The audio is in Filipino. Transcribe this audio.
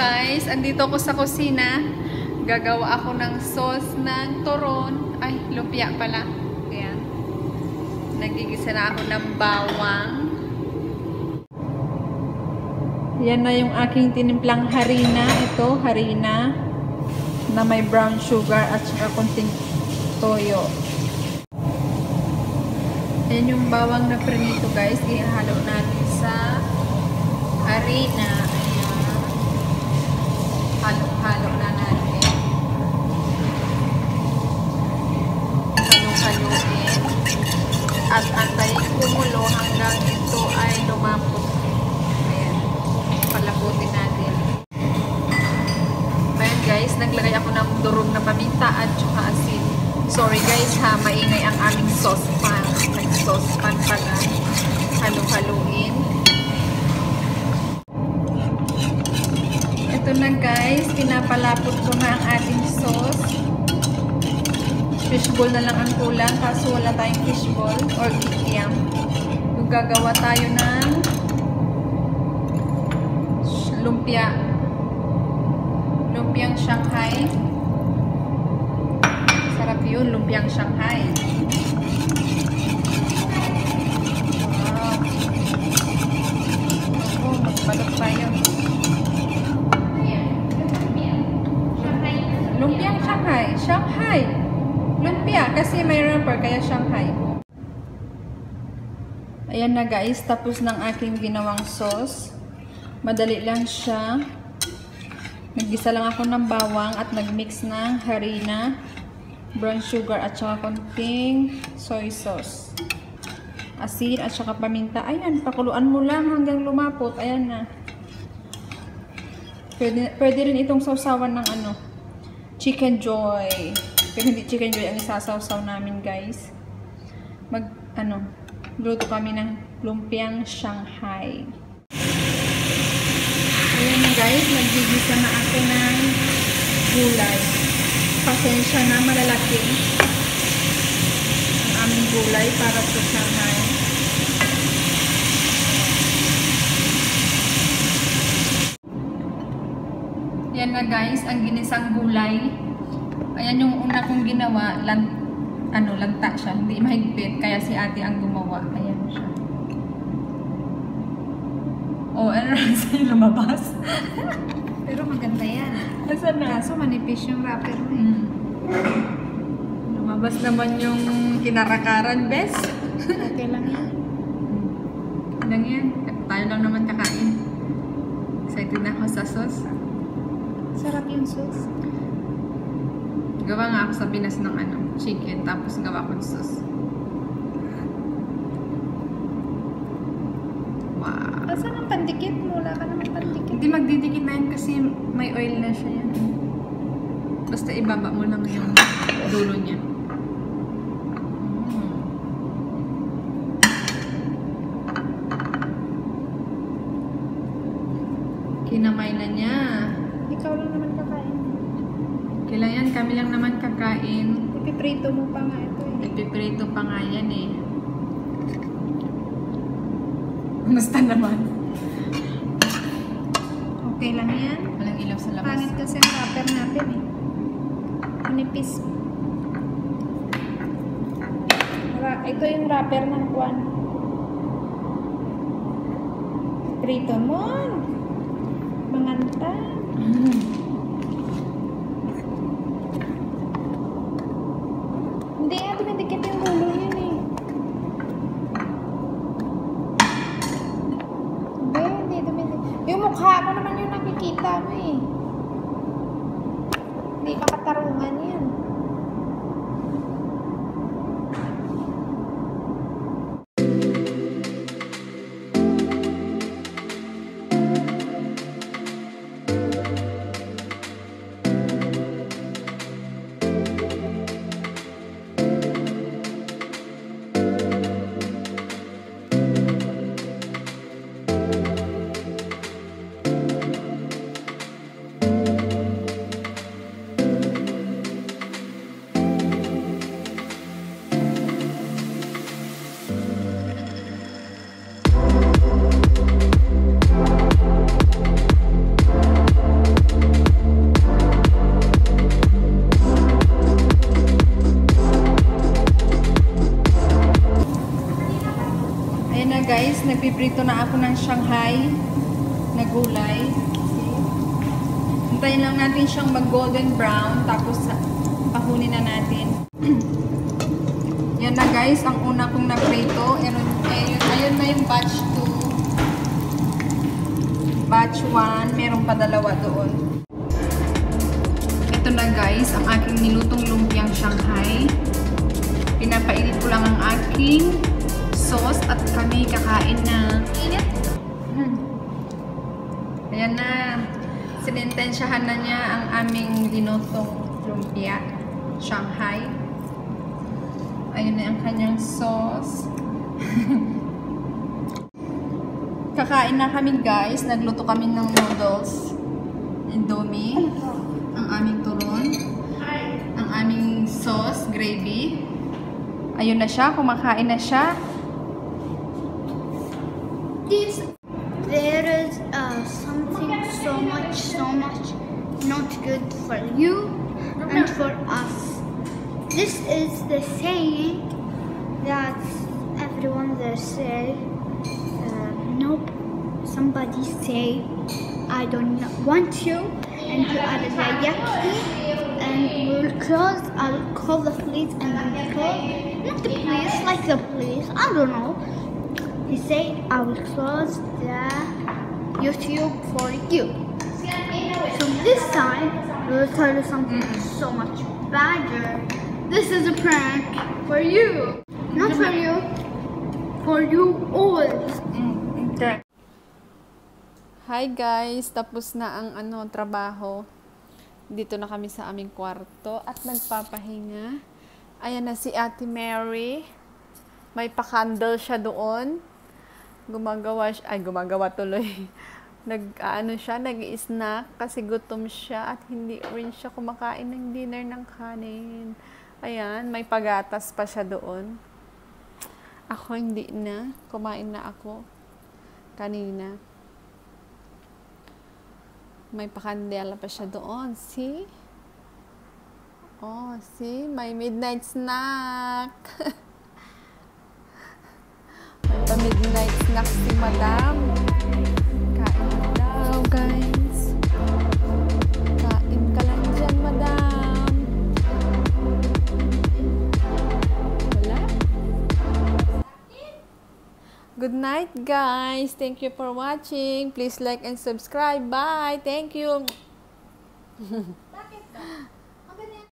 guys, andito ako sa kusina. Gagawa ako ng sauce ng turon. Ay, lumpia pala. Ayan. Nagigisa na ako ng bawang. Yan na yung aking tinimplang harina. Ito, harina na may brown sugar at saka konting toyo. Ayan yung bawang na prinito guys. Ihalo natin sa harina. Ayan. Halo-halo na natin. Halo-haloin. At antayin kumulo hanggang ito ay lumapot. Ayan. Palaputin natin. Ayan guys, naglagay ako ng durog na paminta at saka asin. Sorry guys ha, maingay ang aming saucepan. Nag-saucepan pala. Halo-haloin. Ito na guys, pinapalapot ko na ang ating sauce. Fishball na lang ang kulang kaso wala tayong fishball or kikiam. Gagawa tayo ng lumpia. Lumpiang Shanghai. Sarap yun, lumpiang Shanghai. Wow. Ako, magbalot tayo. Lumpiang Shanghai. Shanghai. Lumpia. Kasi may wrapper, kaya Shanghai. Ayan na guys. Tapos ng aking ginawang sauce. Madali lang siya. Naggisa lang ako ng bawang at nagmix ng harina, brown sugar at saka konting soy sauce. Asin at saka paminta. Ayan. Pakuluan mo lang hanggang lumapot. Ayan na. Pwede rin itong sausawan ng ano. Chicken Joy. Pero hindi Chicken Joy ang isasawsaw namin guys. Luto kami ng lumpiang Shanghai. Ayan na guys, nagigisa na ako ng gulay. Pasensya na, malalaki ang aming gulay para sa Shanghai. Yan na guys, ang ginisang gulay. Ayan yung una kong ginawa, lanta siya, hindi mahigpit, kaya si ate ang gumawa. Ayan siya. Oh, ano sa'yo lumabas? Pero maganda yan. Asan na? Kaso manipis yung wrapper mo eh. Lumabas naman yung kinarakaran, bes. Okay lang yan. Lang yan. Tayo lang naman kakain. Excited na ako sa sauce. Sarap yung sauce. Gawa nga ako sa Pinas ng chicken, tapos gawa ko ng sauce. Wow. Asan ang pandikit mo? Wala ka naman pandikit. Hindi magdidikit na yan kasi may oil na siya yan. Basta ibaba mo lang yung dulo niya. Kinamay na niya. Ikaw lang naman kakain. Kailan yan? Kami lang naman kakain. Ipiprito mo pa nga ito eh. Ipiprito pa nga yan eh. Basta naman. Okay lang yan. Walang ilaw sa labas. Pangit kasi ang wrapper natin eh. Manipis. Ito yung wrapper ng kwan. Prito mo. Manganta. Hindi nga, dumidikit yung dulo yun eh. Hindi dumidikit. Yung mukha mo naman yung nakikita mo eh. Hindi makatarungan yan. nagpiprito na ako ng Shanghai na gulay. Hintayin lang natin siyang mag-golden brown, tapos pahunin na natin. Yan na guys, ang una kong naprito. Ayun na yung batch 2. Batch 1, meron pa dalawa doon. Ito na guys, ang aking nilutong lumpiang Shanghai. Pinapainit ko lang ang aking sauce at kami kakain na. Init! Ayan na. Sinintensyahan na niya ang aming linutong lumpia Shanghai. Ayun na ang kanyang sauce. Kakain na kami guys. Nagluto kami ng noodles. Indomie. Ang aming turon. Ang aming sauce, gravy. Ayun na siya. Kumakain na siya. There is something so much not good for you and for us. This is the saying that everyone there say, nope, somebody say, I don't want you, and you are the yucky, and we'll close, I'll call the police, and we'll call, not the police, like the police, I don't know. He said, I will close the YouTube for you. So this time, we'll tell you something so much badder. This is a prank for you. Not for you. For you all. Okay. Hi guys, tapos na ang trabaho. Dito na kami sa aming kwarto at nagpapahinga. Ayan na si Ate Mary. May pa-candle siya doon. Gumagawa tuloy. Nag-snack kasi gutom siya at hindi rin siya kumakain ng dinner ng kanin. Ayan, may pagatas pa siya doon. Ako hindi na. Kumain na ako kanina. May pakandela pa siya doon. See? Oh, see? May midnight snack. Midnight snack si Madam. Kain na daw, guys. Kain ka lang dyan, Madam. Wala? Good night, guys. Thank you for watching. Please like and subscribe. Bye. Thank you.